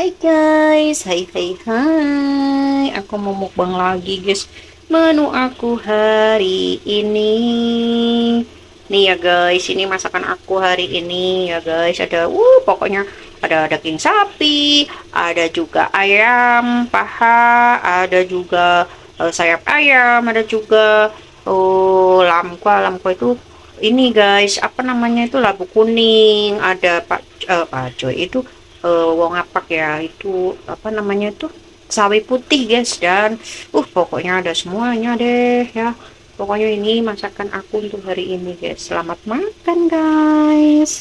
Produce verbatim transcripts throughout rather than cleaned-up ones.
Hai guys, hai hai hai. Aku mau mukbang lagi guys. Menu aku hari ini. Nih ya guys, ini masakan aku hari ini ya guys. Ada uh pokoknya ada daging sapi, ada juga ayam paha, ada juga eh, sayap ayam, ada juga oh lamkwa. Lamkwa itu ini guys, apa namanya itu labu kuning, ada pak eh, pak Joy itu eh, wong apak ya, itu apa namanya itu sawi putih guys, dan uh pokoknya ada semuanya deh ya. Pokoknya ini masakan aku untuk hari ini guys. Selamat makan guys.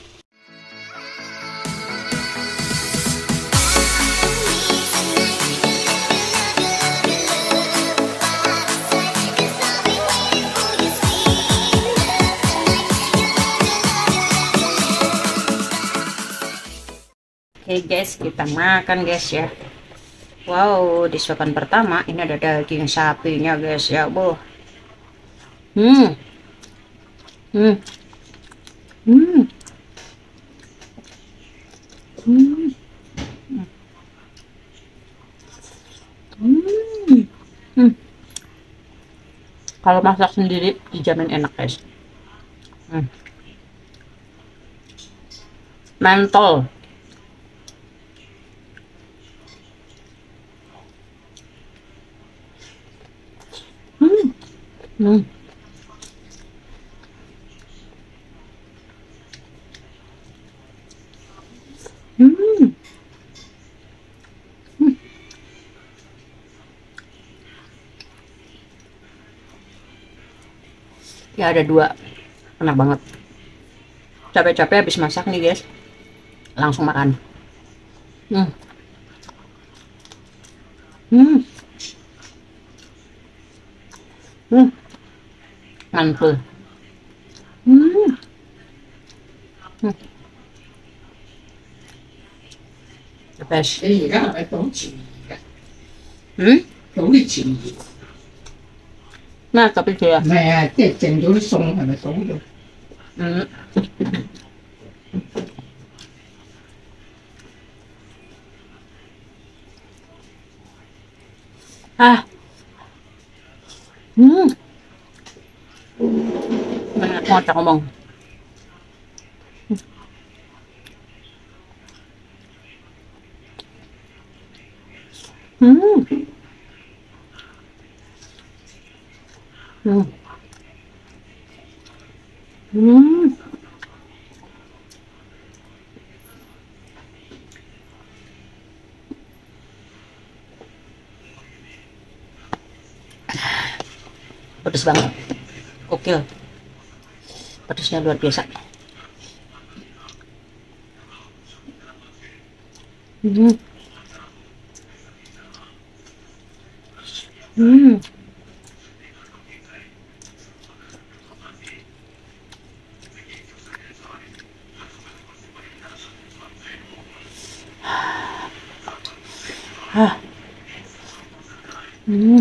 Oke guys, kita makan guys ya. Wow, di suapan pertama ini ada daging sapinya guys ya, boh. Hmm. Hmm. Hmm. Hmm. Hmm. Hmm. Kalau masak sendiri dijamin enak guys. Hmm. Mentol. Hmm. Hmm. Hmm. Ya ada dua, enak banget. Capek-capek habis masak nih guys, langsung makan. Hmm. Hmm. Hmm. Mantul. Hmm. Hmm. The best. 你而家係咪倒前嘅？ Hmm. 倒啲前熱？ Nah tapi dia. 唔係啊，即係剩咗啲餸係咪倒咗？ Hmm. Ah. Hmm. Banyak banget aku ngomong. Hmm. Hmm. Hmm. Pedes banget. Gokil. Pedesnya luar biasa. Hmm. Hmm. Ah. Hmm.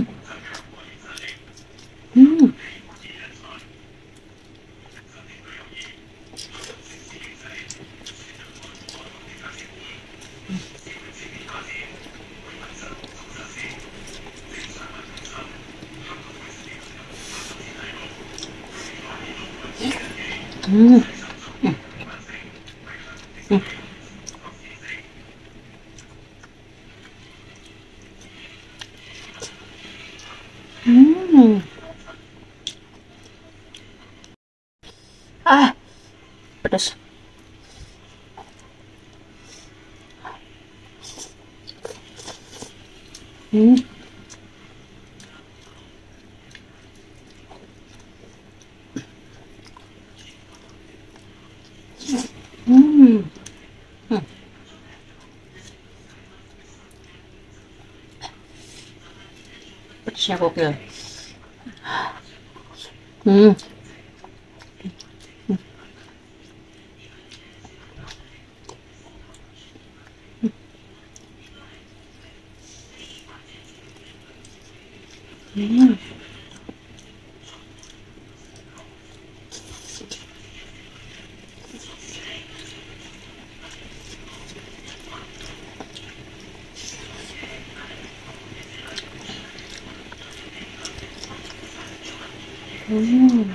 Hmm. Hmm. Hmm. Hmm. Ah, pedas. Hmm. Hmm. Hmm. Pedasnya gokil. Hmm. Hmm. Hmm.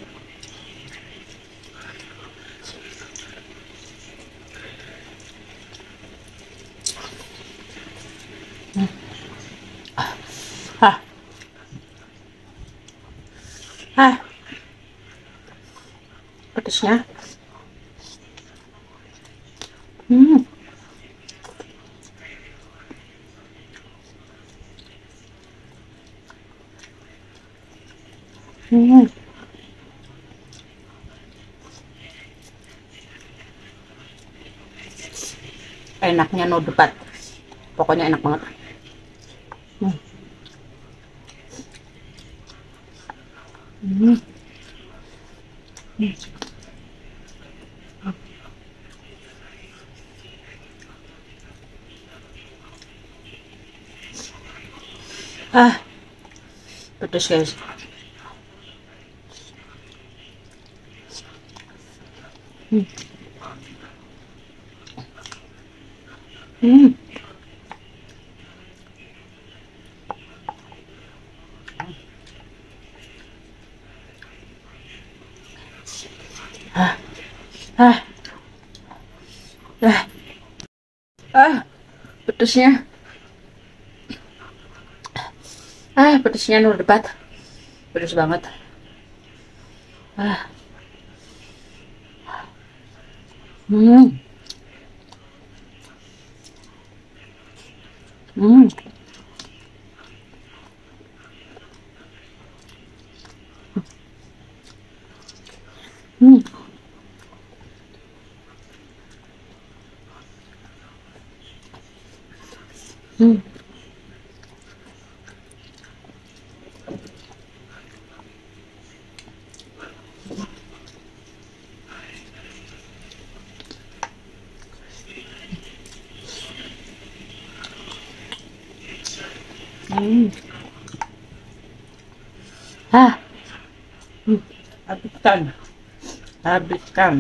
Ah, ah, pedasnya. Hmm. Hmm. Enaknya no debat. Pokoknya enak banget. Hmm. Hmm. Hmm. Ah, pedas guys. Hmm. Hmm. Ah, ah, ah, ah, pedasnya. Ah, pedasnya no debat. Pedas banget. Ah. Hmm. Hmm. Hmm. Hmm. Hmm. Ah. Hmm. Habiskan. Habiskan.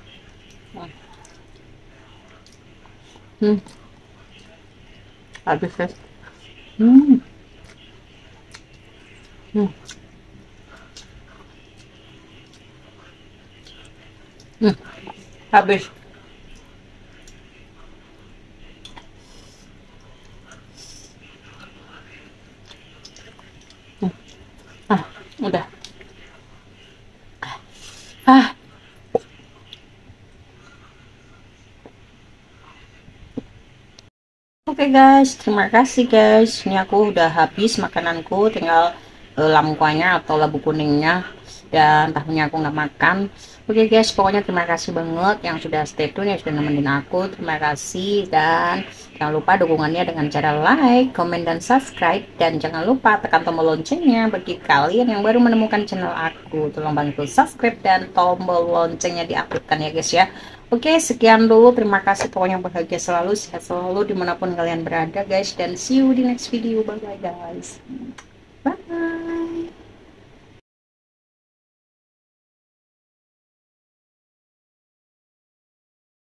Hmm. Habis guys. Hmm. Hmm. Hmm. Habis. Hmm. Ah, udah. Ah. Oke okay guys, terima kasih guys. Ini aku udah habis makananku, tinggal uh, lamkuanya atau labu kuningnya dan tahunya aku nggak makan. Oke okay guys, pokoknya terima kasih banget yang sudah stay tune, yang sudah nemenin aku. Terima kasih dan jangan lupa dukungannya dengan cara like, comment, dan subscribe. Dan jangan lupa tekan tombol loncengnya bagi kalian yang baru menemukan channel aku. Tolong bantu subscribe dan tombol loncengnya diaktifkan ya guys ya. Oke, sekian dulu. Terima kasih. Pokoknya bahagia selalu, sehat selalu dimanapun kalian berada guys. Dan see you di next video. Bye bye guys.